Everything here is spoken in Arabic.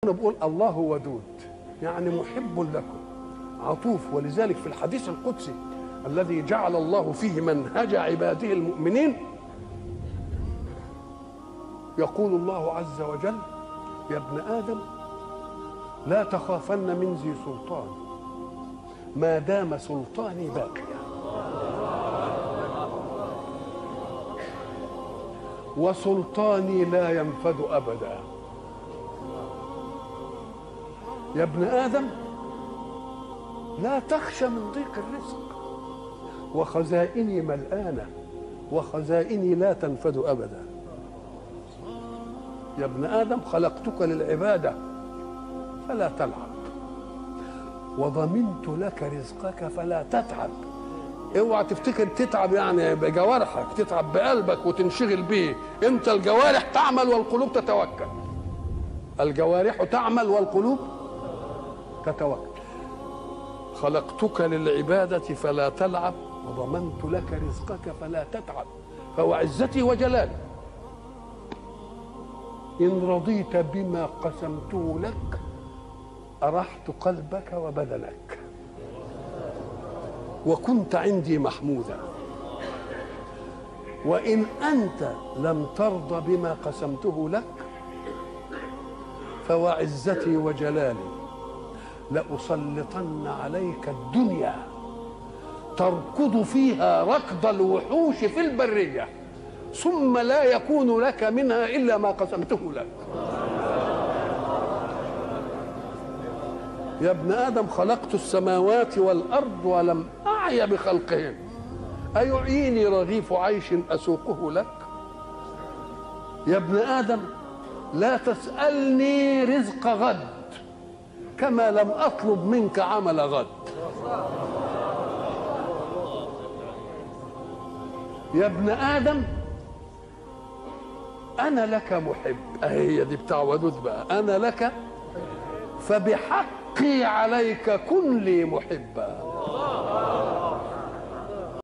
أنا بقول الله ودود، يعني محب لكم عطوف. ولذلك في الحديث القدسي الذي جعل الله فيه منهج عباده المؤمنين يقول الله عز وجل: يا ابن آدم لا تخافن من ذي سلطان ما دام سلطاني باقيا، وسلطاني لا ينفد أبدا. يا ابن آدم لا تخشى من ضيق الرزق، وخزائني ملآنة وخزائني لا تنفد أبدا. يا ابن آدم خلقتك للعبادة فلا تلعب، وضمنت لك رزقك فلا تتعب. اوعى تفتكر تتعب يعني بجوارحك، تتعب بقلبك وتنشغل به. انت الجوارح تعمل والقلوب تتوكل. الجوارح تعمل والقلوب تتوكل. خلقتك للعبادة فلا تلعب، وضمنت لك رزقك فلا تتعب. فهو عزتي وجلالي إن رضيت بما قسمته لك أرحت قلبك وبدنك، وكنت عندي محمودا. وإن أنت لم ترضى بما قسمته لك فوعزتي وجلالي لأسلطن عليك الدنيا تركض فيها ركض الوحوش في البرية، ثم لا يكون لك منها إلا ما قسمته لك. يا ابن آدم خلقت السماوات والأرض ولم أعي بخلقهن، أيعيني رغيف عيش أسوقه لك؟ يا ابن آدم لا تسألني رزق غد كما لم أطلب منك عمل غد. يا ابن آدم أنا لك محب، هي دي بتاع ودود بقى. أنا لك فبحقي عليك كن لي محبا.